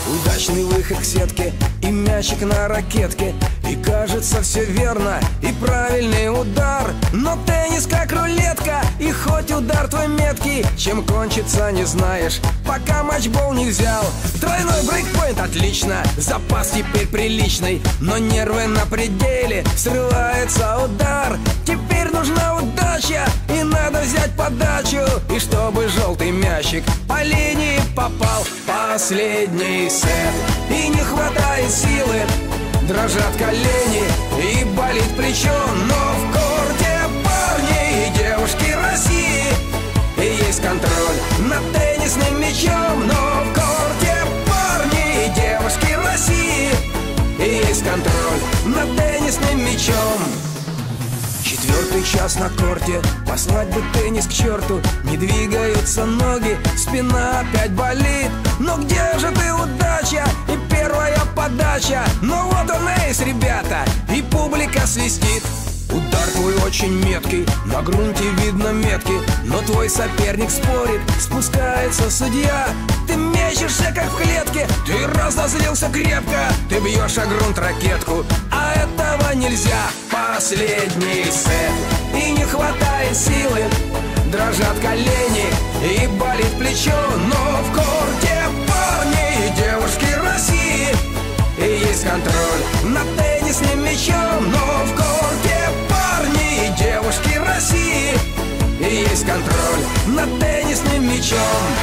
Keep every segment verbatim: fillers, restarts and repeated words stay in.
Удачный выход к сетке и мячик на ракетке, и кажется все верно, и правильный удар. Но теннис как рулетка, и хоть удар твой меткий, чем кончится не знаешь, пока матчбол не взял. Тройной брейкпоинт отлично, запас теперь приличный, но нервы на пределе, срывается удар. Теперь нужна удача, и надо взять подачу, и чтобы желтый мячик по линии попал. Последний сет, и не хватает силы, дрожат колени и болит плечо. Но в корте парни и девушки России, и есть контроль над теннисным мячом. Но в корте парни и девушки России, и есть контроль над теннисным мячом. Четвертый час на корте, послать бы теннис к черту. Не двигаются ноги, спина опять болит. Но где же ты, удача, и первая подача? Но вот он эйс, ребята, и публика свистит. Удар твой очень меткий, на грунте видно метки, но твой соперник спорит, спускается судья. Ты мечешься как в клетке, ты разозлился крепко, ты бьешь о грунт ракетку, а этого нельзя. Последний сет, и не хватает силы, дрожат колени и болит плечо. Но в корте парни и девушки России, и есть контроль над теннисным мячом. Но в корте парни и девушки России, и есть контроль над теннисным мячом.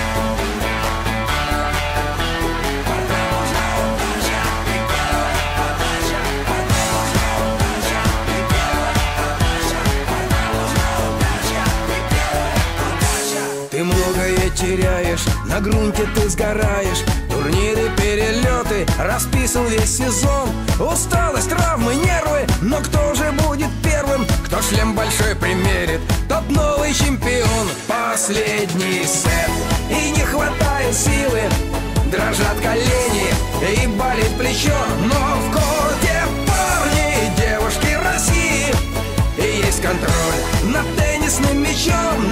Ты многое теряешь, на грунте ты сгораешь. Турниры, перелеты, расписан весь сезон. Усталость, травмы, нервы, но кто же будет первым? Кто шлем большой примерит, тот новый чемпион. Последний сет, и не хватает силы, дрожат колени и болит плечо. Но в корте парни и девушки России, и есть контроль над теннисным мячом.